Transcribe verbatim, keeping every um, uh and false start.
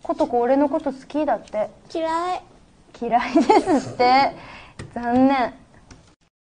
ことこ俺のこと好きだって。 嫌い。 嫌いですって。残念。